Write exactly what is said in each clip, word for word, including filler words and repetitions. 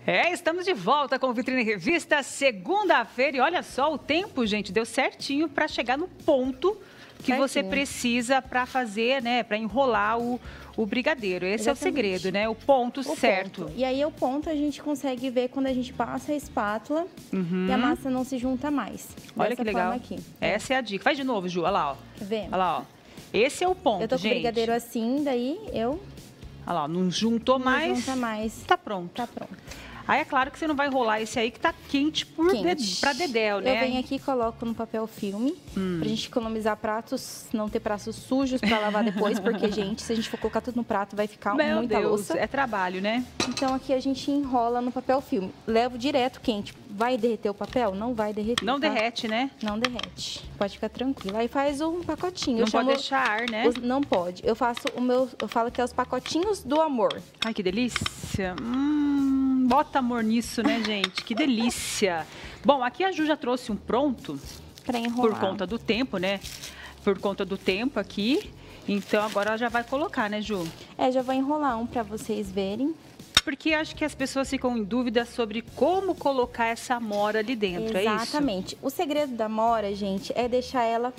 É, estamos de volta com o Vitrine Revista, segunda-feira. E olha só, o tempo, gente, deu certinho para chegar no ponto que certinho. Você precisa para fazer, né, para enrolar o, o brigadeiro. Esse Exatamente. É o segredo, né? O ponto o certo. Ponto. E aí, o ponto a gente consegue ver quando a gente passa a espátula uhum. e a massa não se junta mais. Olha que legal. Aqui. Essa é a dica. Faz de novo, Ju. Olha lá, ó. Tá vendo? Olha lá, ó. Esse é o ponto, gente. Eu tô com gente. o brigadeiro assim, daí eu... Olha lá, não juntou não mais. Não junta mais. Tá pronto. Tá pronto. Aí é claro que você não vai enrolar esse aí que tá quente, por quente. De, pra dedéu, né? Eu venho aqui e coloco no papel filme, hum. pra gente economizar pratos, não ter pratos sujos pra lavar depois, porque, gente, se a gente for colocar tudo no prato, vai ficar Meu muita Deus, louça. É trabalho, né? Então aqui a gente enrola no papel filme. Levo direto quente. Vai derreter o papel? Não vai derreter. Não tá? derrete, né? Não derrete. Pode ficar tranquilo. Aí faz um pacotinho. Não eu pode chamo deixar ar, né? Os, não pode. Eu faço o meu, eu falo que é os pacotinhos do amor. Ai, que delícia. Hum, bota amor nisso, né, gente? Que delícia. Bom, aqui a Ju já trouxe um pronto. Pra enrolar. Por conta do tempo, né? Por conta do tempo aqui. Então, agora ela já vai colocar, né, Ju? É, já vou enrolar um pra vocês verem. Porque acho que as pessoas ficam em dúvida sobre como colocar essa amora ali dentro, é isso? Exatamente. O segredo da amora, gente, é deixar ela...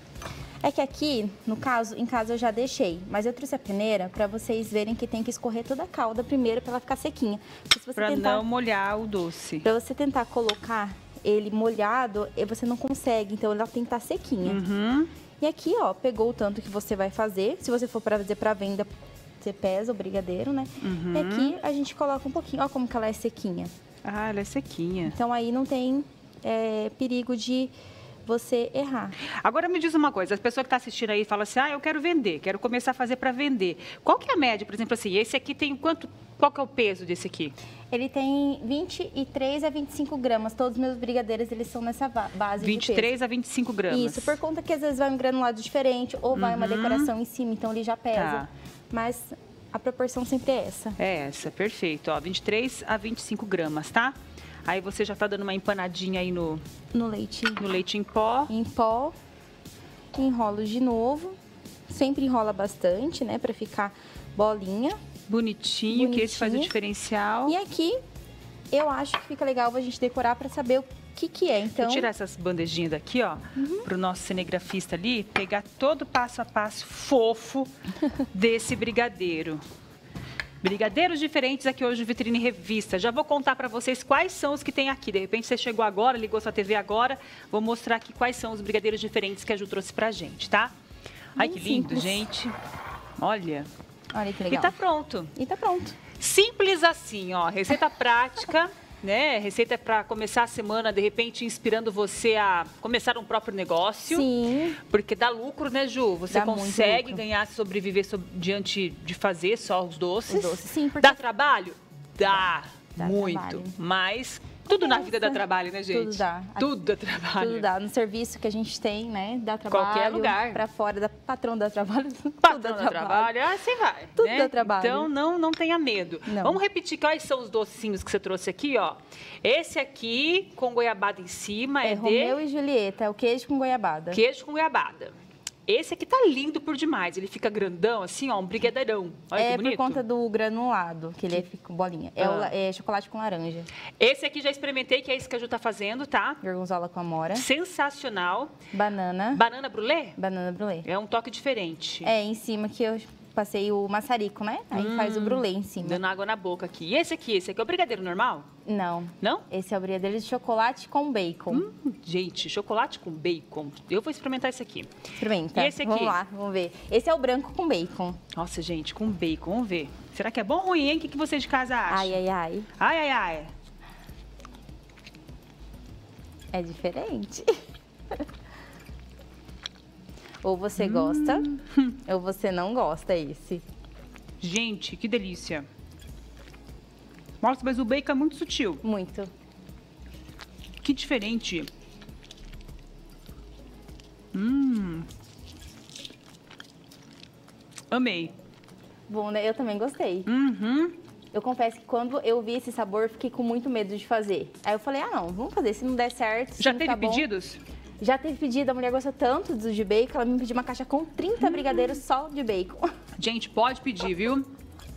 É que aqui, no caso, em casa eu já deixei, mas eu trouxe a peneira para vocês verem que tem que escorrer toda a calda primeiro para ela ficar sequinha. Para tentar... não molhar o doce. Para você tentar colocar ele molhado, você não consegue, então ela tem que estar sequinha. Uhum. E aqui, ó, pegou o tanto que você vai fazer. Se você for para fazer para venda, você pesa o brigadeiro, né? Uhum. E aqui a gente coloca um pouquinho, ó como que ela é sequinha. Ah, ela é sequinha. Então aí não tem é, perigo de você errar. Agora me diz uma coisa, a pessoa que está assistindo aí fala assim, ah, eu quero vender, quero começar a fazer para vender. Qual que é a média, por exemplo, assim, esse aqui tem quanto, qual que é o peso desse aqui? Ele tem vinte e três a vinte e cinco gramas, todos os meus brigadeiros, eles são nessa base de vinte e três a vinte e cinco gramas. Isso, por conta que às vezes vai um granulado diferente ou vai uhum. uma decoração em cima, então ele já pesa. Tá. Mas a proporção sempre é essa. É essa, perfeito, ó, vinte e três a vinte e cinco gramas, tá? Aí você já tá dando uma empanadinha aí no... No leite. No leite em pó. Em pó. Enrolo de novo. Sempre enrola bastante, né? Pra ficar bolinha. Bonitinho, Bonitinho. Que esse faz o diferencial. E aqui, eu acho que fica legal a gente decorar pra saber o que que é, então... Vou tirar essas bandejinhas daqui, ó. Uhum. Pro nosso cinegrafista ali pegar todo o passo a passo fofo desse brigadeiro. Brigadeiros diferentes aqui hoje no Vitrine Revista. Já vou contar para vocês quais são os que tem aqui. De repente você chegou agora, ligou sua T V agora. Vou mostrar aqui quais são os brigadeiros diferentes que a Ju trouxe pra gente, tá? Ai, que lindo, simples. Gente. Olha. Olha que legal. E tá pronto. E tá pronto. Simples assim, ó. Receita prática, né? Receita para começar a semana, de repente, inspirando você a começar um próprio negócio. Sim. Porque dá lucro, né, Ju? Você dá consegue ganhar, sobreviver sob, diante de fazer só os doces. Os doces, sim. Porque... Dá trabalho? Dá, dá muito. Trabalho. Mas tudo na vida dá trabalho, né, gente? Tudo dá. Tudo dá trabalho. Tudo dá. No serviço que a gente tem, né? Dá trabalho. Qualquer lugar. Pra fora, da patrão dá trabalho. Patrão dá trabalho. trabalho. Ah, você vai. Tudo né? dá trabalho. Então, não, não tenha medo. Não. Vamos repetir quais são os docinhos que você trouxe aqui, ó. Esse aqui, com goiabada em cima, é, é de... Romeu e Julieta, é o queijo com goiabada. Queijo com goiabada. Esse aqui tá lindo por demais. Ele fica grandão, assim, ó, um brigadeirão. Olha é que bonito. por conta do granulado, que ele fica bolinha. É, ah. o, é chocolate com laranja. Esse aqui já experimentei, que é esse que a Ju tá fazendo, tá? Gorgonzola com amora. Sensacional. Banana. Banana brulê? Banana brulê. É um toque diferente. É, em cima que eu passei o maçarico, né? Aí hum, faz o brulê em cima. Dando água na boca aqui. E esse aqui? Esse aqui é o brigadeiro normal? Não. Não? Esse é o brigadeiro de chocolate com bacon. Hum, gente, chocolate com bacon. Eu vou experimentar esse aqui. Experimenta. E esse aqui? Vamos lá, vamos ver. Esse é o branco com bacon. Nossa, gente, com bacon. Vamos ver. Será que é bom ou ruim, hein? O que, que você de casa acha? Ai, ai, ai. Ai, ai, ai. É diferente. Ou você gosta, hum. ou você não gosta esse. Gente, que delícia. Nossa, mas o bacon é muito sutil. Muito. Que diferente. Hum. Amei. Bom, né? Eu também gostei. Uhum. Eu confesso que quando eu vi esse sabor, eu fiquei com muito medo de fazer. Aí eu falei, ah, não, vamos fazer. Se não der certo, se Já não teve tá bom... pedidos? Já teve pedido, a mulher gosta tanto dos de bacon, ela me pediu uma caixa com trinta hum. brigadeiros só de bacon. Gente, pode pedir, viu?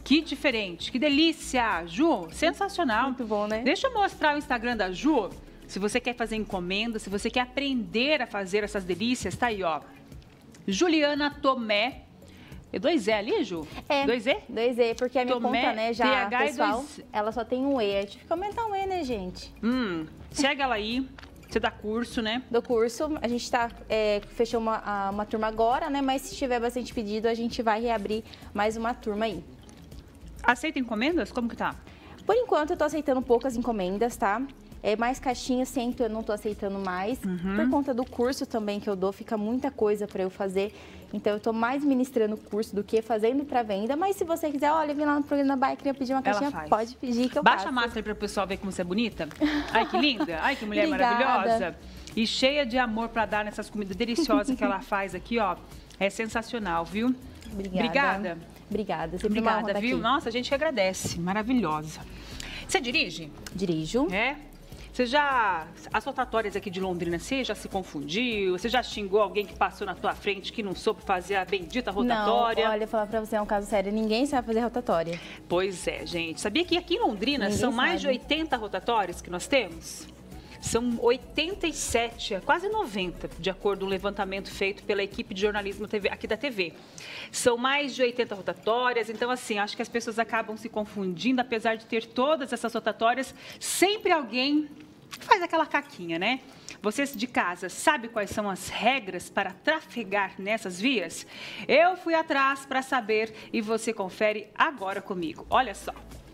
Que diferente, que delícia! Ju, sensacional. Muito bom, né? Deixa eu mostrar o Instagram da Ju. Se você quer fazer encomenda, se você quer aprender a fazer essas delícias, tá aí, ó. Juliana Tomé. É dois E ali, Ju? É. Dois E? Dois E, porque a minha Tomé, conta, né, já, T H e pessoal, dois- ela só tem um E. A gente fica aumentar um E, né, gente? Hum, segue ela aí. Você dá curso, né? Do curso, a gente tá, é, fechou uma, a- uma turma agora, né? Mas se tiver bastante pedido, a gente vai reabrir mais uma turma aí. Aceita encomendas? Como que tá? Por enquanto, eu tô aceitando poucas encomendas, tá? É, mais caixinhas, cento eu não tô aceitando mais. Uhum. Por conta do curso também que eu dou, fica muita coisa para eu fazer. Então, eu tô mais ministrando o curso do que fazendo para venda. Mas se você quiser, olha, vem lá no programa da Bahia, queria pedir uma Ela caixinha, faz. pode pedir que eu Baixa faço. a máscara para o pessoal ver como você é bonita. Ai, que linda. Ai, que mulher Obrigada. maravilhosa. E cheia de amor para dar nessas comidas deliciosas que ela faz aqui, ó. É sensacional, viu? Obrigada. Obrigada. Obrigada. Sempre uma honra Obrigada, estar viu? aqui. Nossa, a gente que agradece. Maravilhosa. Você dirige? Dirijo. É? Você já... As rotatórias aqui de Londrina, você já se confundiu? Você já xingou alguém que passou na tua frente que não soube fazer a bendita rotatória? Não, olha, falar pra você, é um caso sério. Ninguém sabe fazer rotatória. Pois é, gente. Sabia que aqui em Londrina Ninguém são mais de sabe. oitenta rotatórias que nós temos? São oitenta e sete, quase noventa, de acordo com um levantamento feito pela equipe de jornalismo T V, aqui da T V. São mais de oitenta rotatórias, então assim, acho que as pessoas acabam se confundindo, apesar de ter todas essas rotatórias, sempre alguém faz aquela caquinha, né? Vocês de casa, sabem quais são as regras para trafegar nessas vias? Eu fui atrás para saber e você confere agora comigo. Olha só.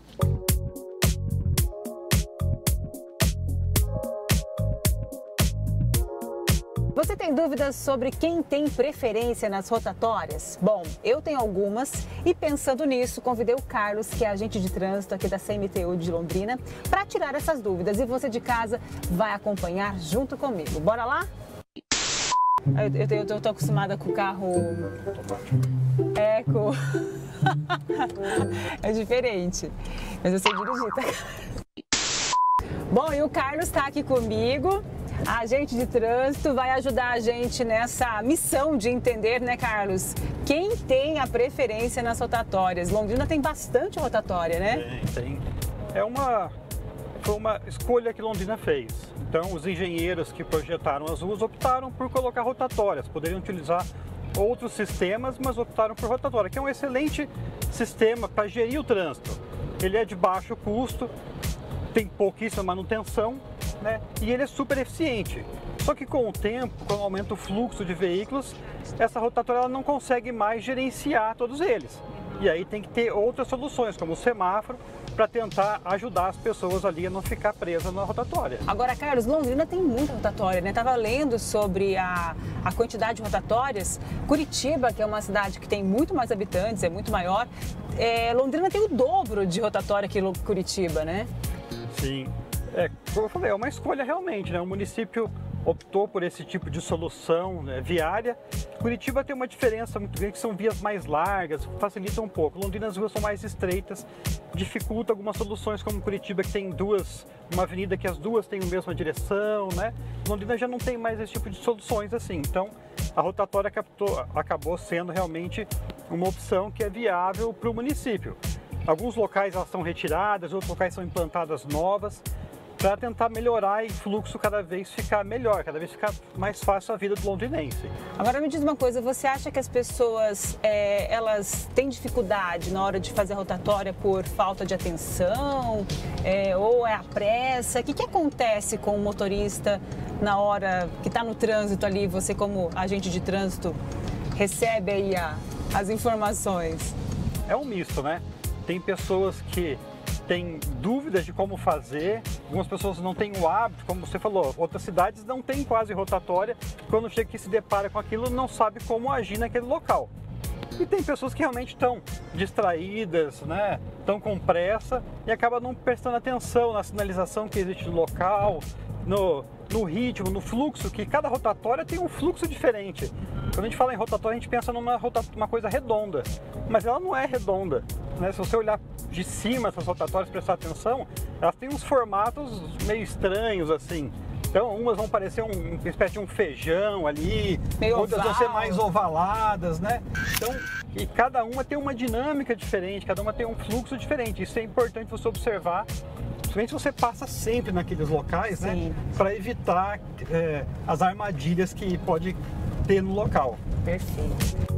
Você tem dúvidas sobre quem tem preferência nas rotatórias? Bom, eu tenho algumas e pensando nisso, convidei o Carlos, que é agente de trânsito aqui da C M T U de Londrina, para tirar essas dúvidas. E você de casa vai acompanhar junto comigo. Bora lá? Eu, eu, eu, tô, eu tô acostumada com o carro eco. É diferente, mas eu sei dirigir, tá? Bom, e o Carlos está aqui comigo. A agente de trânsito vai ajudar a gente nessa missão de entender, né, Carlos? Quem tem a preferência nas rotatórias? Londrina tem bastante rotatória, né? Tem, tem. É uma, foi uma escolha que Londrina fez. Então, os engenheiros que projetaram as ruas optaram por colocar rotatórias. Poderiam utilizar outros sistemas, mas optaram por rotatória, que é um excelente sistema para gerir o trânsito. Ele é de baixo custo, tem pouquíssima manutenção, né? E ele é super eficiente. Só que com o tempo, quando aumenta o fluxo de veículos, essa rotatória ela não consegue mais gerenciar todos eles. E aí tem que ter outras soluções, como o semáforo, para tentar ajudar as pessoas ali a não ficar presas na rotatória. Agora, Carlos, Londrina tem muita rotatória, né? Estava lendo sobre a, a quantidade de rotatórias. Curitiba, que é uma cidade que tem muito mais habitantes, é muito maior, é, Londrina tem o dobro de rotatória que Curitiba, né? Sim, é, como eu falei, é uma escolha realmente, né? O município optou por esse tipo de solução, né, viária. Curitiba tem uma diferença muito grande, que são vias mais largas, facilita um pouco. Londrina as ruas são mais estreitas, dificulta algumas soluções, como Curitiba, que tem duas, uma avenida que as duas têm a mesma direção, né? Londrina já não tem mais esse tipo de soluções assim, então a rotatória captou, acabou sendo realmente uma opção que é viável para o município. Alguns locais elas são retiradas, outros locais são implantadas novas, para tentar melhorar e o fluxo cada vez ficar melhor, cada vez ficar mais fácil a vida do londrinense. Agora me diz uma coisa, você acha que as pessoas é, elas têm dificuldade na hora de fazer a rotatória por falta de atenção, é, ou é a pressa? O que, que acontece com o motorista na hora que está no trânsito ali, você como agente de trânsito recebe aí a, as informações? É um misto, né? Tem pessoas que têm dúvidas de como fazer, algumas pessoas não têm o hábito, como você falou, outras cidades não têm quase rotatória, quando chega que se depara com aquilo não sabe como agir naquele local. E tem pessoas que realmente estão distraídas, né? Estão com pressa e acabam não prestando atenção na sinalização que existe no local, no, no ritmo, no fluxo, que cada rotatória tem um fluxo diferente. Quando a gente fala em rotatória, a gente pensa numa rota, uma coisa redonda, mas ela não é redonda, né? Se você olhar de cima essas rotatórias e prestar atenção, elas têm uns formatos meio estranhos, assim. Então, umas vão parecer um, uma espécie de um feijão ali, meio outras oval. vão ser mais ovaladas, né? Então, e cada uma tem uma dinâmica diferente, cada uma tem um fluxo diferente. Isso é importante você observar, principalmente se você passa sempre naqueles locais, Sim. né? Para evitar é, as armadilhas que pode ter no local. Perfeito.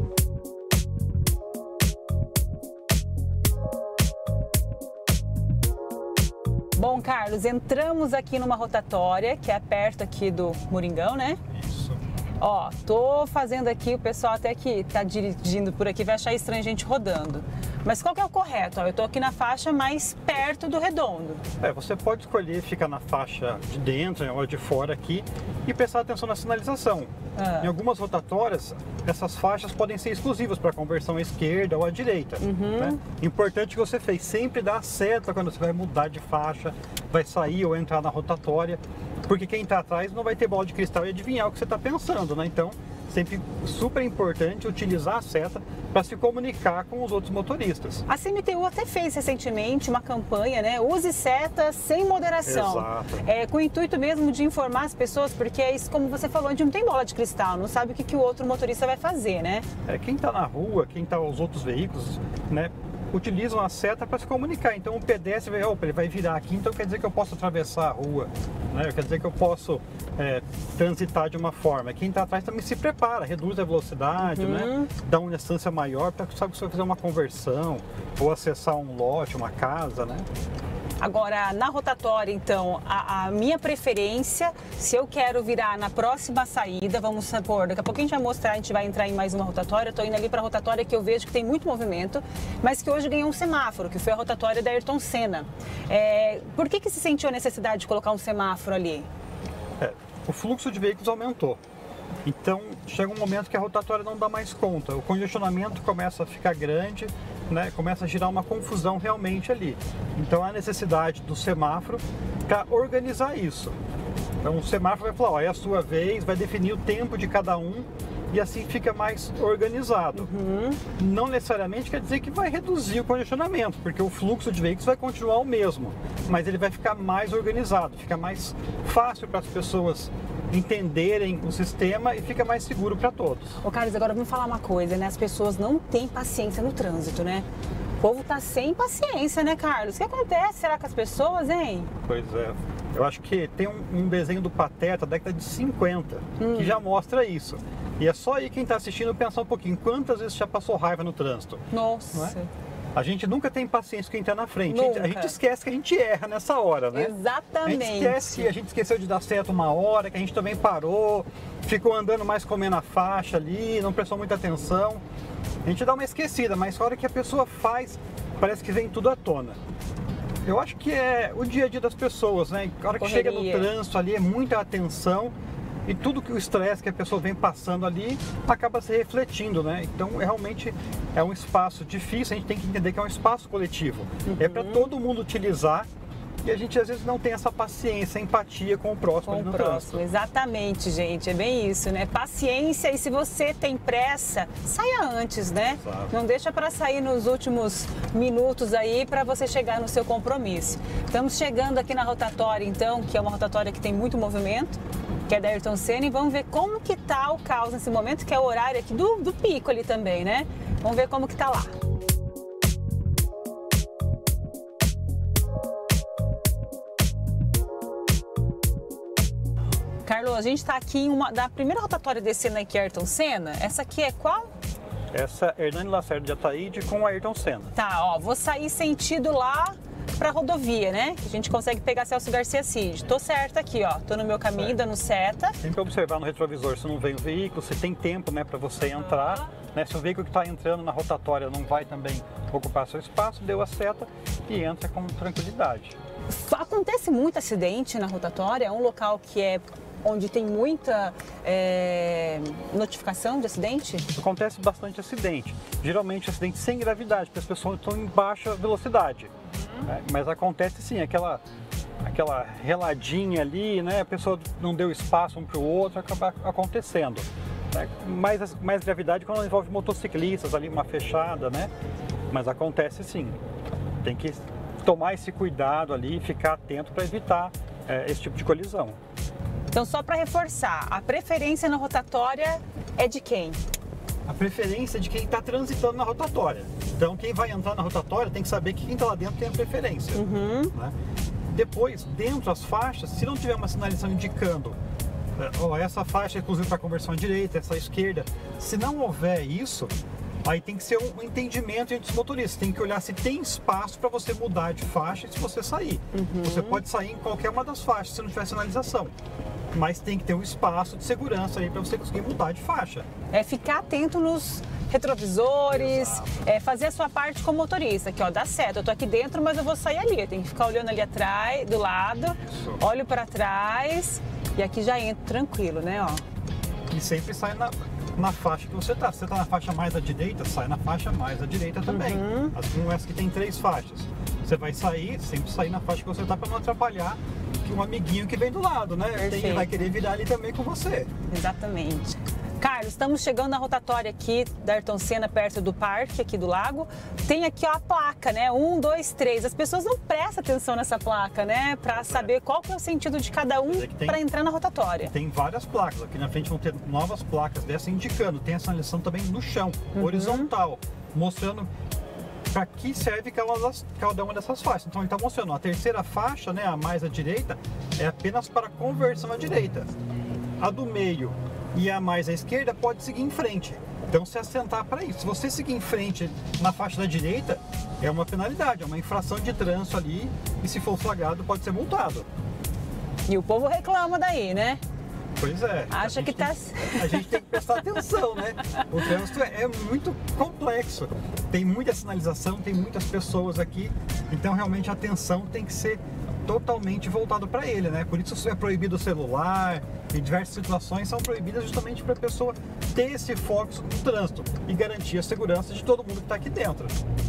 Bom, Carlos, entramos aqui numa rotatória, que é perto aqui do Moringão, né? Isso. Ó, tô fazendo aqui, o pessoal até que tá dirigindo por aqui vai achar estranho a gente rodando. Mas qual que é o correto? Ó, eu tô aqui na faixa mais perto do redondo. É, você pode escolher ficar na faixa de dentro ou de fora aqui e prestar atenção na sinalização. Ah. Em algumas rotatórias, essas faixas podem ser exclusivas para conversão à esquerda ou à direita. Uhum. Né? Importante que você fez, sempre dá seta quando você vai mudar de faixa, vai sair ou entrar na rotatória, porque quem está atrás não vai ter bola de cristal e adivinhar o que você está pensando, né? Então, sempre super importante utilizar a seta para se comunicar com os outros motoristas. A C M T U até fez recentemente uma campanha, né? Use seta sem moderação. Exato. É, com o intuito mesmo de informar as pessoas, porque é isso, como você falou, a gente não tem bola de cristal, não sabe o que, que o outro motorista vai fazer, né? É, quem está na rua, quem está os outros veículos, né? Utilizam a seta para se comunicar. Então o pedestre vai, opa, ele vai virar aqui, então quer dizer que eu posso atravessar a rua, né? Quer dizer que eu posso é, transitar de uma forma. Quem está atrás também se prepara, reduz a velocidade, Uhum. né? Dá uma distância maior para sabe que você vai fazer uma conversão ou acessar um lote, uma casa, né? Agora, na rotatória, então, a, a minha preferência, se eu quero virar na próxima saída, vamos supor, daqui a pouco a gente vai mostrar, a gente vai entrar em mais uma rotatória, eu tô indo ali para a rotatória que eu vejo que tem muito movimento, mas que hoje ganhou um semáforo, que foi a rotatória da Ayrton Senna. É, por que que se sentiu a necessidade de colocar um semáforo ali? É, o fluxo de veículos aumentou. Então, chega um momento que a rotatória não dá mais conta. O congestionamento começa a ficar grande, né? Começa a girar uma confusão realmente ali. Então, há necessidade do semáforo para organizar isso. Então, o semáforo vai falar, ó, é a sua vez, vai definir o tempo de cada um e assim fica mais organizado. Uhum. Não necessariamente quer dizer que vai reduzir o congestionamento, porque o fluxo de veículos vai continuar o mesmo, mas ele vai ficar mais organizado, fica mais fácil para as pessoas entenderem o sistema e fica mais seguro para todos. Ô Carlos, agora vamos falar uma coisa, né? As pessoas não têm paciência no trânsito, né? O povo tá sem paciência, né, Carlos? O que acontece? Será que as pessoas, hein? Pois é. Eu acho que tem um, um desenho do Pateta da década de cinquenta Hum. que já mostra isso. E é só aí quem está assistindo pensar um pouquinho, quantas vezes já passou raiva no trânsito? Nossa. Não é? A gente nunca tem paciência com quem está na frente. A gente, a Nunca. gente esquece que a gente erra nessa hora, né? Exatamente. A gente esquece que a gente esqueceu de dar certo uma hora, que a gente também parou, ficou andando mais comendo a faixa ali, não prestou muita atenção. A gente dá uma esquecida, mas a hora que a pessoa faz, parece que vem tudo à tona. Eu acho que é o dia a dia das pessoas, né? A hora que chega no Correria. trânsito ali, é muita atenção. E tudo que o estresse que a pessoa vem passando ali acaba se refletindo, né? Então, realmente é um espaço difícil, a gente tem que entender que é um espaço coletivo. Uhum. É para todo mundo utilizar e a gente às vezes não tem essa paciência, empatia com o próximo ali Com o no próximo, trânsito. exatamente, gente, é bem isso, né? Paciência, e se você tem pressa, saia antes, né? Exato. Não deixa para sair nos últimos minutos aí para você chegar no seu compromisso. Estamos chegando aqui na rotatória, então, que é uma rotatória que tem muito movimento, que é da Ayrton Senna, e vamos ver como que tá o caos nesse momento, que é o horário aqui do, do pico ali também, né? Vamos ver como que tá lá. Carlos, a gente está aqui em uma da primeira rotatória descendo aqui, Ayrton Senna. Essa aqui é qual? Essa é Hernani Lacerda de Ataíde com a Ayrton Senna. Tá, ó, vou sair sentido lá pra rodovia, né? Que a gente consegue pegar Celso Garcia Cid. Tô certa aqui, ó. Tô no meu caminho, Certo. dando seta. Sempre observar no retrovisor se não vem o veículo, se tem tempo, né, para você entrar. Né? Se o veículo que está entrando na rotatória não vai também ocupar seu espaço, deu a seta e entra com tranquilidade. Acontece muito acidente na rotatória, é um local que é onde tem muita é, notificação de acidente? Acontece bastante acidente, geralmente acidente sem gravidade, porque as pessoas estão em baixa velocidade. Uhum. Né? Mas acontece sim, aquela, aquela reladinha ali, né? A pessoa não deu espaço um para o outro, acaba acontecendo. Né? Mais, mais gravidade quando envolve motociclistas ali, uma fechada, né? Mas acontece sim. Tem que tomar esse cuidado ali, ficar atento para evitar é, esse tipo de colisão. Então, só para reforçar, a preferência na rotatória é de quem? a preferência de quem está transitando na rotatória. Então, quem vai entrar na rotatória tem que saber que quem está lá dentro tem a preferência. Uhum. Né? Depois, dentro das faixas, se não tiver uma sinalização indicando ó, essa faixa é exclusiva para conversão à direita, essa à esquerda, se não houver isso, aí tem que ser um entendimento entre os motoristas. Tem que olhar se tem espaço para você mudar de faixa e se você sair. Uhum. Você pode sair em qualquer uma das faixas se não tiver sinalização. Mas tem que ter um espaço de segurança aí para você conseguir mudar de faixa. É ficar atento nos retrovisores, é, fazer a sua parte como motorista, que ó, dá certo, eu tô aqui dentro, mas eu vou sair ali. Eu tenho que ficar olhando ali atrás, do lado, isso. Olho para trás e aqui já entro tranquilo, né? Ó. E sempre sai na, na faixa que você tá. Se você tá na faixa mais à direita, sai na faixa mais à direita também. Uhum. Assim, essa que tem três faixas. Você vai sair, sempre sair na faixa que você tá para não atrapalhar um amiguinho que vem do lado, né? Tem, vai querer virar ali também com você. Exatamente. Carlos, estamos chegando na rotatória aqui da Ayrton Senna, perto do parque, aqui do lago. Tem aqui ó, a placa, né? Um, dois, três. As pessoas não prestam atenção nessa placa, né? Para saber qual que é o sentido de cada um é para entrar na rotatória. Tem várias placas. Aqui na frente vão ter novas placas dessa indicando. Tem essa lição também no chão, uhum. horizontal, mostrando para que serve cada uma, das, cada uma dessas faixas. Então ele está mostrando, a terceira faixa, né, a mais à direita, é apenas para conversão à direita. A do meio e a mais à esquerda pode seguir em frente. Então se assentar para isso. Se você seguir em frente na faixa da direita, é uma penalidade, é uma infração de trânsito ali e se for flagrado pode ser multado. E o povo reclama daí, né? Pois é. Acha que tá... Tem, a gente tem que prestar atenção, né? O trânsito é, é muito complexo. Tem muita sinalização, tem muitas pessoas aqui. Então, realmente, a atenção tem que ser totalmente voltada para ele, né? Por isso é proibido o celular. Em diversas situações são proibidas justamente para a pessoa ter esse foco no trânsito e garantir a segurança de todo mundo que está aqui dentro.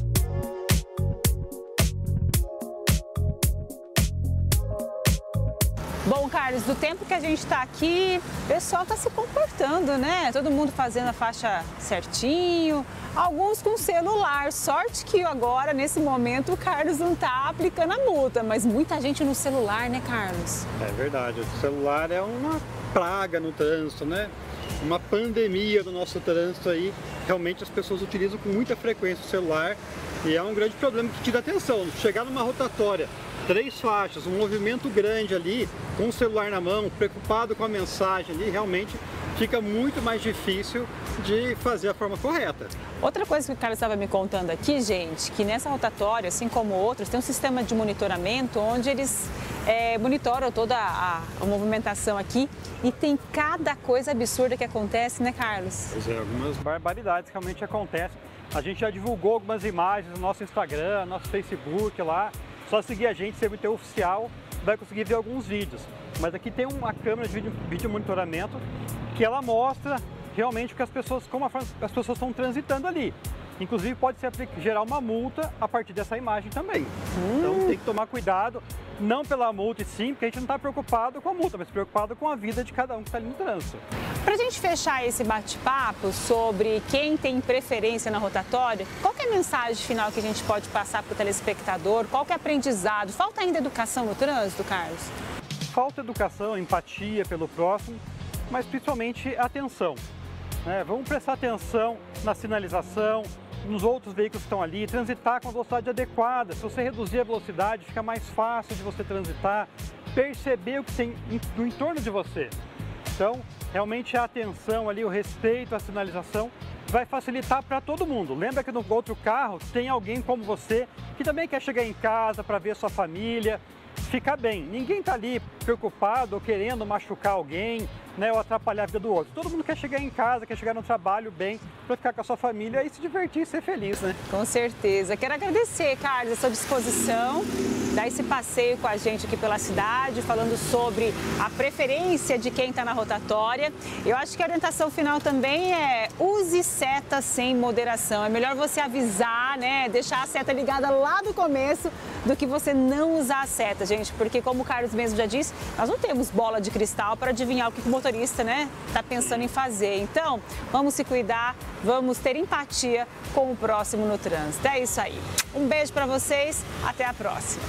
Bom, Carlos, do tempo que a gente está aqui, o pessoal está se comportando, né? Todo mundo fazendo a faixa certinho, alguns com celular. Sorte que agora, nesse momento, o Carlos não está aplicando a multa, mas muita gente no celular, né, Carlos? É verdade, o celular é uma praga no trânsito, né? Uma pandemia do nosso trânsito aí. Realmente as pessoas utilizam com muita frequência o celular e é um grande problema que tira atenção. Chegar numa rotatória, três faixas, um movimento grande ali, com o celular na mão, preocupado com a mensagem ali, realmente fica muito mais difícil de fazer a forma correta. Outra coisa que o Carlos estava me contando aqui, gente, que nessa rotatória, assim como outros, tem um sistema de monitoramento onde eles é, monitoram toda a, a movimentação aqui e tem cada coisa absurda que acontece, né, Carlos? Pois é, algumas barbaridades realmente acontecem. A gente já divulgou algumas imagens no nosso Instagram, no nosso Facebook lá. Só seguir a gente, C M T Oficial, vai conseguir ver alguns vídeos. Mas aqui tem uma câmera de vídeo, vídeo monitoramento que ela mostra realmente que as pessoas, como as pessoas estão transitando ali. Inclusive pode ser gerar uma multa a partir dessa imagem também. Hum. Então tem que tomar cuidado, não pela multa e sim, porque a gente não está preocupado com a multa, mas preocupado com a vida de cada um que está ali no trânsito. Para a gente fechar esse bate-papo sobre quem tem preferência na rotatória, qual que é a mensagem final que a gente pode passar para o telespectador? Qual que é o aprendizado? Falta ainda educação no trânsito, Carlos? Falta educação, empatia pelo próximo, mas principalmente atenção. Né? Vamos prestar atenção na sinalização, nos outros veículos que estão ali, transitar com a velocidade adequada. Se você reduzir a velocidade, fica mais fácil de você transitar, perceber o que tem no entorno de você. Então, realmente a atenção ali, o respeito à sinalização vai facilitar para todo mundo. Lembra que no outro carro tem alguém como você que também quer chegar em casa para ver sua família, ficar bem. Ninguém está ali preocupado ou querendo machucar alguém, né, ou atrapalhar a vida do outro. Todo mundo quer chegar em casa, quer chegar no trabalho bem, para ficar com a sua família e se divertir e ser feliz, né? Com certeza. Quero agradecer, Carlos, a sua disposição, dar esse passeio com a gente aqui pela cidade, falando sobre a preferência de quem está na rotatória. Eu acho que a orientação final também é use seta sem moderação. É melhor você avisar, né, deixar a seta ligada lá do começo do que você não usar a seta, gente, porque como o Carlos mesmo já disse, nós não temos bola de cristal para adivinhar o que o motorista, né, está pensando em fazer. Então, vamos se cuidar, vamos ter empatia com o próximo no trânsito. É isso aí. Um beijo para vocês, até a próxima.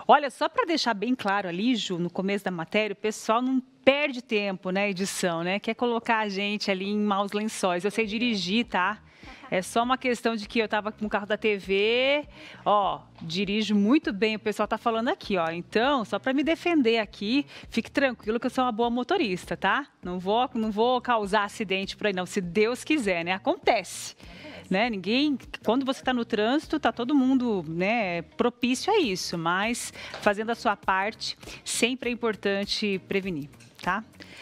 Olha, só para deixar bem claro ali, Ju, no começo da matéria, o pessoal não perde tempo, né, edição, né? Quer colocar a gente ali em maus lençóis. Eu sei dirigir, tá? É só uma questão de que eu estava com o carro da T V, ó, dirijo muito bem, o pessoal tá falando aqui, ó. Então, só para me defender aqui, fique tranquilo que eu sou uma boa motorista, tá? Não vou, não vou causar acidente por aí, não. Se Deus quiser, né? Acontece. Né? Ninguém, quando você está no trânsito, está todo mundo, né, propício a isso, mas fazendo a sua parte, sempre é importante prevenir, tá?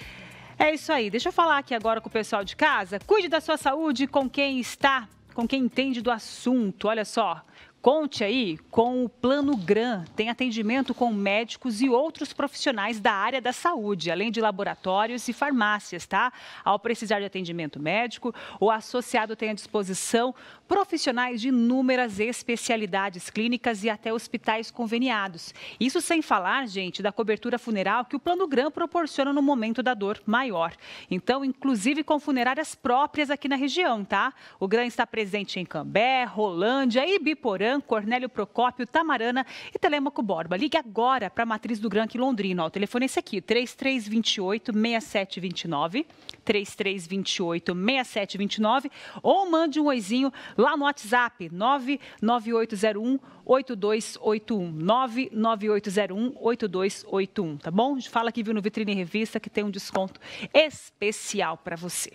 É isso aí. Deixa eu falar aqui agora com o pessoal de casa. Cuide da sua saúde com quem está, com quem entende do assunto. Olha só. Conte aí com o Plano Gran. Tem atendimento com médicos e outros profissionais da área da saúde, além de laboratórios e farmácias, tá? Ao precisar de atendimento médico, o associado tem à disposição profissionais de inúmeras especialidades clínicas e até hospitais conveniados. Isso sem falar, gente, da cobertura funeral que o Plano Gran proporciona no momento da dor maior. Então, inclusive com funerárias próprias aqui na região, tá? O Gran está presente em Cambé, Rolândia, Ibiporã, Cornélio Procópio, Tamarana e Telêmaco Borba. Ligue agora para a Matriz do Gran aqui em Londrina. Ó, o telefone é esse aqui, três três dois oito, seis sete dois nove, três três dois oito, seis sete dois nove, ou mande um oizinho lá no WhatsApp, nove nove oito zero um, oito dois oito um, nove nove oito zero um, oito dois oito um, tá bom? Fala que viu no Vitrine Revista que tem um desconto especial para você.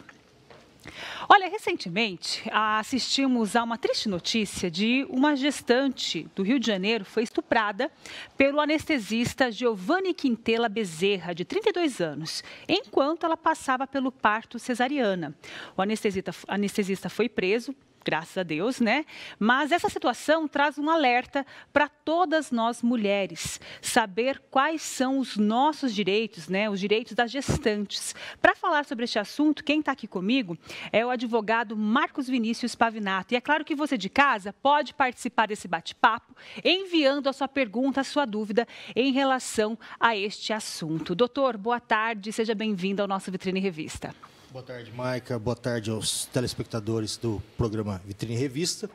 Olha, recentemente assistimos a uma triste notícia de uma gestante do Rio de Janeiro foi estuprada pelo anestesista Giovanni Quintela Bezerra, de trinta e dois anos, enquanto ela passava pelo parto cesariana. O anestesista, anestesista foi preso, graças a Deus, né? Mas essa situação traz um alerta para todas nós mulheres, saber quais são os nossos direitos, né? Os direitos das gestantes. Para falar sobre este assunto, quem está aqui comigo é o advogado Marcos Vinícius Pavinato. E é claro que você de casa pode participar desse bate-papo enviando a sua pergunta, a sua dúvida em relação a este assunto. Doutor, boa tarde, seja bem-vindo ao nosso Vitrine Revista. Boa tarde, Maica. Boa tarde aos telespectadores do programa Vitrine Revista.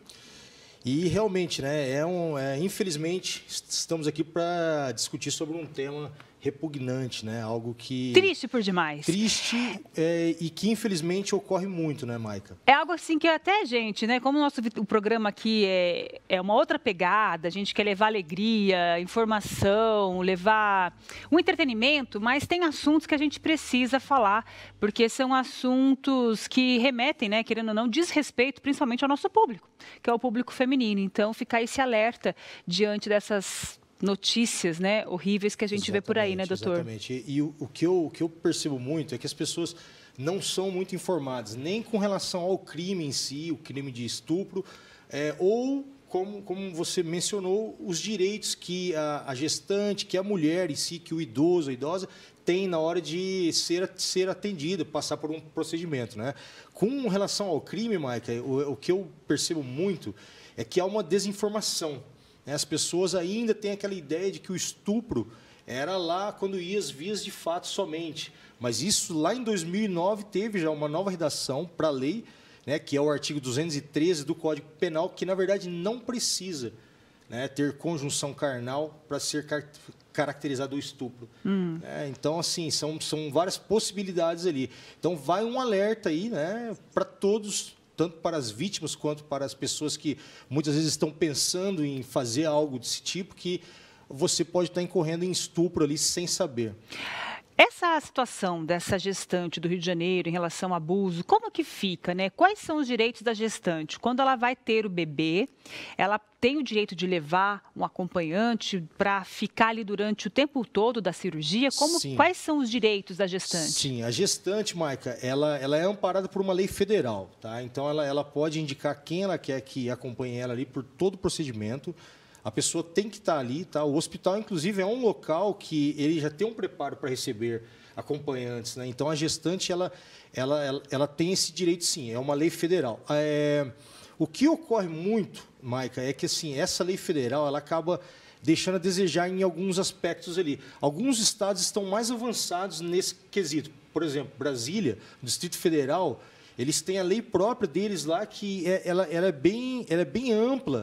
E realmente, né, é um, é, infelizmente, estamos aqui para discutir sobre um tema repugnante, né? Algo que... Triste por demais. Triste é, e que, infelizmente, ocorre muito, né, Maica? É algo assim que até, gente, né? Como o nosso o programa aqui é, é uma outra pegada, a gente quer levar alegria, informação, levar um entretenimento, mas tem assuntos que a gente precisa falar, porque são assuntos que remetem, né, querendo ou não, desrespeito, principalmente ao nosso público, que é o público feminino. Então, ficar esse alerta diante dessas notícias, né, horríveis que a gente exatamente, vê por aí, né, doutor? Exatamente. E, e o, o, que eu, o que eu percebo muito é que as pessoas não são muito informadas, nem com relação ao crime em si, o crime de estupro, é, ou, como, como você mencionou, os direitos que a, a gestante, que a mulher em si, que o idoso, a idosa, tem na hora de ser, ser atendida, passar por um procedimento, né? Com relação ao crime, Maica, o, o que eu percebo muito é que há uma desinformação. As pessoas ainda têm aquela ideia de que o estupro era lá quando ia às vias de fato somente. Mas isso lá em dois mil e nove teve já uma nova redação para a lei, né, que é o artigo duzentos e treze do Código Penal, que na verdade não precisa, né, ter conjunção carnal para ser car caracterizado o estupro. Hum. É, então, assim, são, são várias possibilidades ali. Então, vai um alerta aí, né, para todos, tanto para as vítimas quanto para as pessoas que muitas vezes estão pensando em fazer algo desse tipo, que você pode estar incorrendo em estupro ali sem saber. Essa situação dessa gestante do Rio de Janeiro em relação ao abuso, como que fica, né? Quais são os direitos da gestante? Quando ela vai ter o bebê, ela tem o direito de levar um acompanhante para ficar ali durante o tempo todo da cirurgia? Como, quais são os direitos da gestante? Sim, a gestante, Maica, ela, ela é amparada por uma lei federal, tá? Então, ela, ela pode indicar quem ela quer que acompanhe ela ali por todo o procedimento. A pessoa tem que estar ali, tá? O hospital, inclusive, é um local que ele já tem um preparo para receber acompanhantes, né? Então, a gestante, ela, ela, ela, ela tem esse direito, sim, é uma lei federal. É, o que ocorre muito, Maica, é que, assim, essa lei federal, ela acaba deixando a desejar em alguns aspectos ali. Alguns estados estão mais avançados nesse quesito. Por exemplo, Brasília, o Distrito Federal, eles têm a lei própria deles lá, que é, ela, ela, é bem, ela é bem ampla.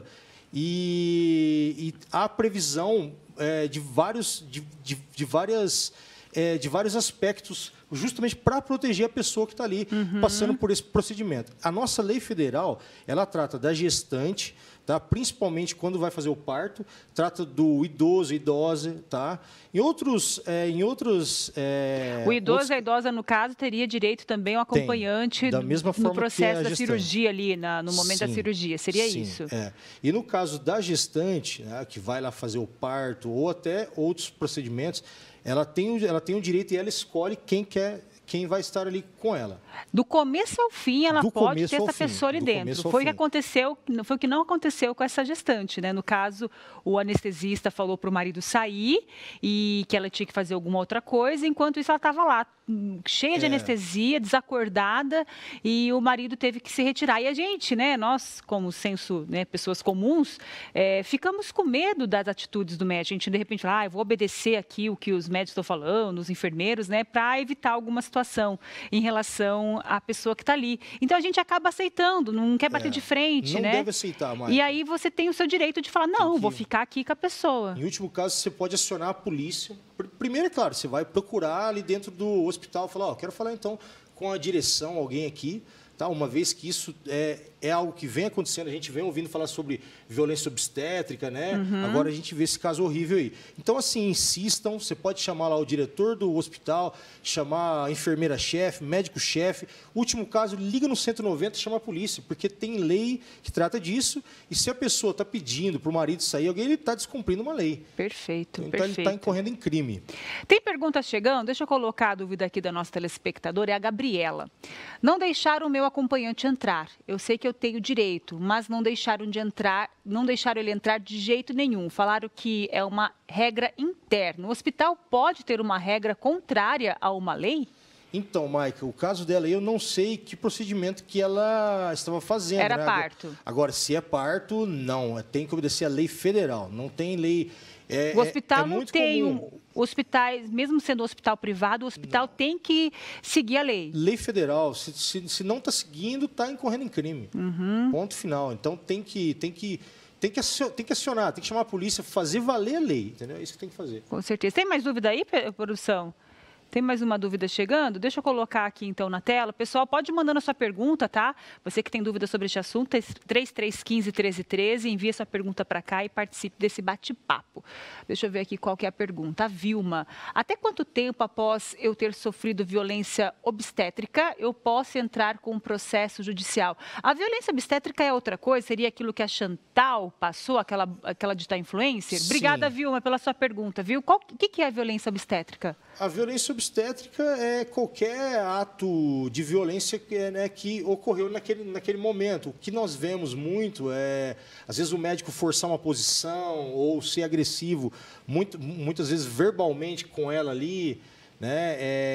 e, e há previsão é, de, vários, de, de, de, várias, é, de vários aspectos justamente para proteger a pessoa que está ali uhum. passando por esse procedimento. A nossa lei federal, ela trata da gestante, tá? Principalmente quando vai fazer o parto, trata do idoso, idosa, tá? Em outros... É, em outros é, o idoso outros... e a idosa, no caso, teria direito também ao acompanhante Tem, da mesma forma no processo que da cirurgia ali, na, no momento sim, da cirurgia. Seria sim, isso? É. E no caso da gestante, né, que vai lá fazer o parto ou até outros procedimentos, ela tem, o, ela tem o direito e ela escolhe quem quer, quem vai estar ali com ela. Do começo ao fim, ela Do pode ter essa fim, pessoa ali dentro. Foi o que aconteceu, foi o que não aconteceu com essa gestante, né? No caso, o anestesista falou para o marido sair e que ela tinha que fazer alguma outra coisa, enquanto isso ela estava lá, cheia de é. anestesia, desacordada, e o marido teve que se retirar. E a gente, né, nós, como senso, né, pessoas comuns, é, ficamos com medo das atitudes do médico. A gente, de repente, fala, ah, eu vou obedecer aqui o que os médicos estão falando, os enfermeiros, né, para evitar alguma situação em relação à pessoa que está ali. Então, a gente acaba aceitando, não quer bater é. de frente, não né? Não deve aceitar, Maicon. E aí você tem o seu direito de falar, não, que... vou ficar aqui com a pessoa. Em último caso, você pode acionar a polícia. Primeiro, é claro, você vai procurar ali dentro do hospital, falar, ó, oh, quero falar então com a direção, alguém aqui, tá? Uma vez que isso é, é algo que vem acontecendo, a gente vem ouvindo falar sobre violência obstétrica, né? Uhum. Agora a gente vê esse caso horrível aí. Então, assim, insistam, você pode chamar lá o diretor do hospital, chamar a enfermeira-chefe, médico-chefe. Último caso, liga no cento e noventa e chama a polícia, porque tem lei que trata disso, e se a pessoa está pedindo para o marido sair, alguém ele está descumprindo uma lei. Perfeito, então, perfeito. ele está incorrendo em crime. Tem perguntas chegando? Deixa eu colocar a dúvida aqui da nossa telespectadora, é a Gabriela. Não deixaram o meu acompanhante entrar. Eu sei que eu tenho direito, mas não deixaram de entrar, não deixaram ele entrar de jeito nenhum. Falaram que é uma regra interna. O hospital pode ter uma regra contrária a uma lei? Então, Maica, o caso dela, eu não sei que procedimento que ela estava fazendo. Era né? parto. Agora, se é parto, não. Tem que obedecer a lei federal. Não tem lei... É, o hospital é, é não muito tem... comum. Um, hospitais, mesmo sendo um hospital privado, o hospital não. tem que seguir a lei. Lei federal. Se, se, se não está seguindo, está incorrendo em crime. Uhum. Ponto final. Então, tem que... Tem que Tem que, acionar, tem que acionar, tem que chamar a polícia, fazer valer a lei, entendeu? É isso que tem que fazer. Com certeza. Tem mais dúvida aí, produção? Tem mais uma dúvida chegando? Deixa eu colocar aqui, então, na tela. Pessoal, pode ir mandando a sua pergunta, tá? Você que tem dúvida sobre este assunto, três três um cinco, um três um três, envia sua pergunta para cá e participe desse bate-papo. Deixa eu ver aqui qual que é a pergunta. A Vilma, até quanto tempo após eu ter sofrido violência obstétrica, eu posso entrar com um processo judicial? A violência obstétrica é outra coisa? Seria aquilo que a Chantal passou, aquela, aquela dita influencer? Sim. Obrigada, Vilma, pela sua pergunta, viu? O que, que é a violência obstétrica? A violência obstétrica é qualquer ato de violência que, né, que ocorreu naquele, naquele momento. O que nós vemos muito é, às vezes, o médico forçar uma posição ou ser agressivo, muito, muitas vezes verbalmente com ela ali, né,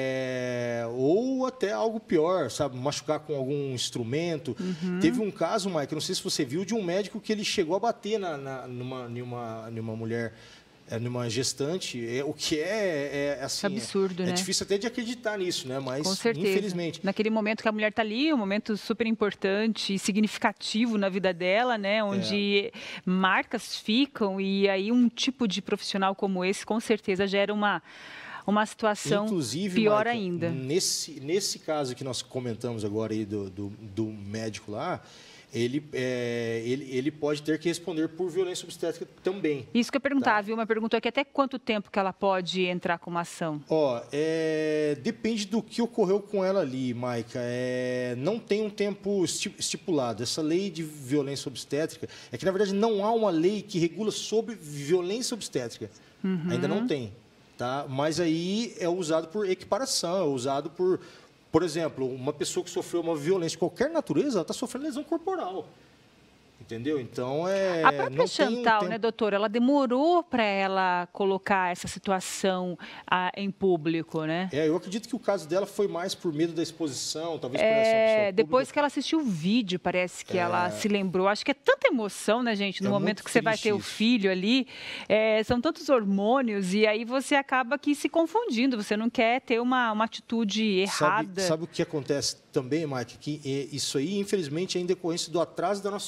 é, ou até algo pior, sabe, machucar com algum instrumento. Uhum. Teve um caso, Mike, não sei se você viu, de um médico que ele chegou a bater na, na, numa, numa, numa mulher... É, numa gestante, é, o que é, é assim... absurdo, é, né? É difícil até de acreditar nisso, né? Mas, com certeza. Infelizmente... Naquele momento que a mulher está ali, um momento super importante e significativo na vida dela, né? Onde é. marcas ficam e aí um tipo de profissional como esse, com certeza, gera uma... uma situação Inclusive, pior Michael, ainda. Nesse, nesse caso que nós comentamos agora aí do, do, do médico lá, ele, é, ele, ele pode ter que responder por violência obstétrica também. Isso que eu perguntava, tá? viu? Uma pergunta aqui, até quanto tempo que ela pode entrar com uma ação? Ó, é, depende do que ocorreu com ela ali, Maica. É, não tem um tempo estipulado. Essa lei de violência obstétrica é que, na verdade, não há uma lei que regula sobre violência obstétrica. Uhum. Ainda não tem. Tá? Mas aí é usado por equiparação, é usado por... Por exemplo, uma pessoa que sofreu uma violência de qualquer natureza, ela está sofrendo lesão corporal. Entendeu? Então, é... A própria não Chantal, tem um tempo... né, doutora, ela demorou para ela colocar essa situação ah, em público, né? É, eu acredito que o caso dela foi mais por medo da exposição, talvez por é, essa pessoa depois que ela assistiu o vídeo, parece que é... ela se lembrou. Acho que é tanta emoção, né, gente? No é momento que você vai ter isso. o filho ali, é, são tantos hormônios e aí você acaba aqui se confundindo. Você não quer ter uma, uma atitude errada. Sabe, sabe o que acontece também, Mike? Que isso aí, infelizmente, é em decorrência do atraso da nossa sociedade.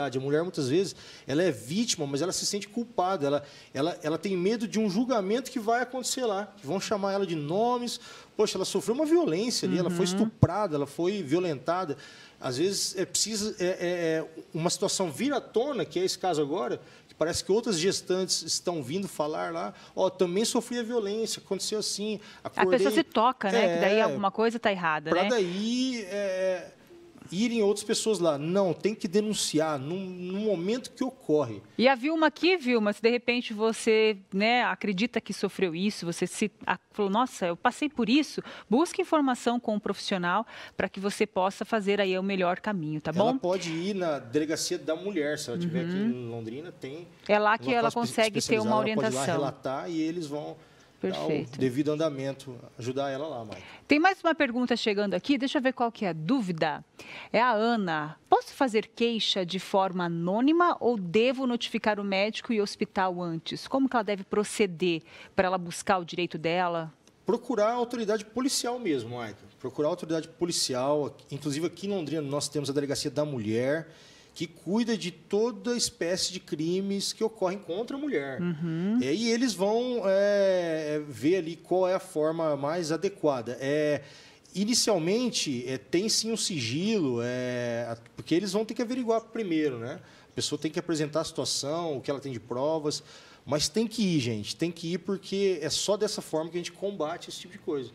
verdade. A mulher, muitas vezes, ela é vítima, mas ela se sente culpada. Ela, ela, ela tem medo de um julgamento que vai acontecer lá. Vão chamar ela de nomes. Poxa, ela sofreu uma violência ali, uhum. ela foi estuprada, ela foi violentada. Às vezes, é precisa, é, é, uma situação vir à tona, que é esse caso agora, que parece que outras gestantes estão vindo falar lá, ó, oh, também sofri a violência, aconteceu assim, acordei... A pessoa se toca, né? É, que daí alguma coisa está errada, pra né? Para daí... É, irem outras pessoas lá. Não, tem que denunciar no, no momento que ocorre. E a Vilma aqui, Vilma, se de repente você, né, acredita que sofreu isso, você se a, falou, nossa, eu passei por isso, busque informação com um profissional para que você possa fazer aí o melhor caminho, tá bom? Ela pode ir na delegacia da mulher, se ela estiver uhum. aqui em Londrina, tem... É lá que ela consegue ter uma orientação. Ela pode ir lá relatar e eles vão... Perfeito. O devido andamento, ajudar ela lá, Maicon. Tem mais uma pergunta chegando aqui, deixa eu ver qual que é a dúvida. É a Ana. Posso fazer queixa de forma anônima ou devo notificar o médico e o hospital antes? Como que ela deve proceder para ela buscar o direito dela? Procurar a autoridade policial mesmo, Maicon. Procurar a autoridade policial. Inclusive aqui em Londrina nós temos a Delegacia da Mulher, que cuida de toda espécie de crimes que ocorrem contra a mulher. Uhum. É, e eles vão é, ver ali qual é a forma mais adequada. É, inicialmente, é, tem sim um sigilo, é, porque eles vão ter que averiguar primeiro, né? A pessoa tem que apresentar a situação, o que ela tem de provas, mas tem que ir, gente, tem que ir porque é só dessa forma que a gente combate esse tipo de coisa.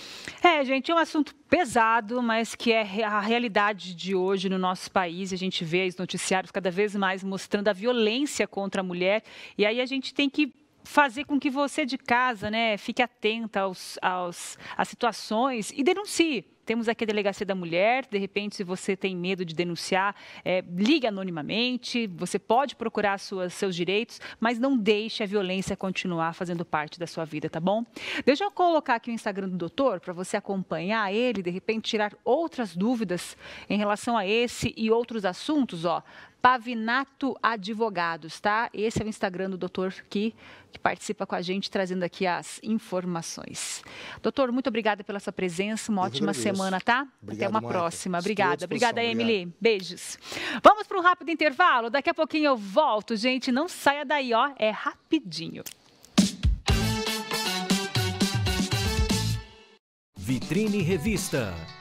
É, gente, é um assunto pesado, mas que é a realidade de hoje no nosso país. A gente vê os noticiários cada vez mais mostrando a violência contra a mulher. E aí a gente tem que fazer com que você de casa, né, fique atenta aos, aos, às situações e denuncie. Temos aqui a Delegacia da Mulher, de repente, se você tem medo de denunciar, é, ligue anonimamente, você pode procurar suas, seus direitos, mas não deixe a violência continuar fazendo parte da sua vida, tá bom? Deixa eu colocar aqui o Instagram do doutor, para você acompanhar ele, de repente tirar outras dúvidas em relação a esse e outros assuntos, ó. Pavinato Advogados, tá? Esse é o Instagram do doutor que, que participa com a gente, trazendo aqui as informações. Doutor, muito obrigada pela sua presença, uma ótima semana, tá? Obrigado, Até uma Maicon. próxima. Obrigada. Obrigada, Emily. Obrigado. Beijos. Vamos para um rápido intervalo, daqui a pouquinho eu volto, gente, não saia daí, ó, é rapidinho. Vitrine Revista.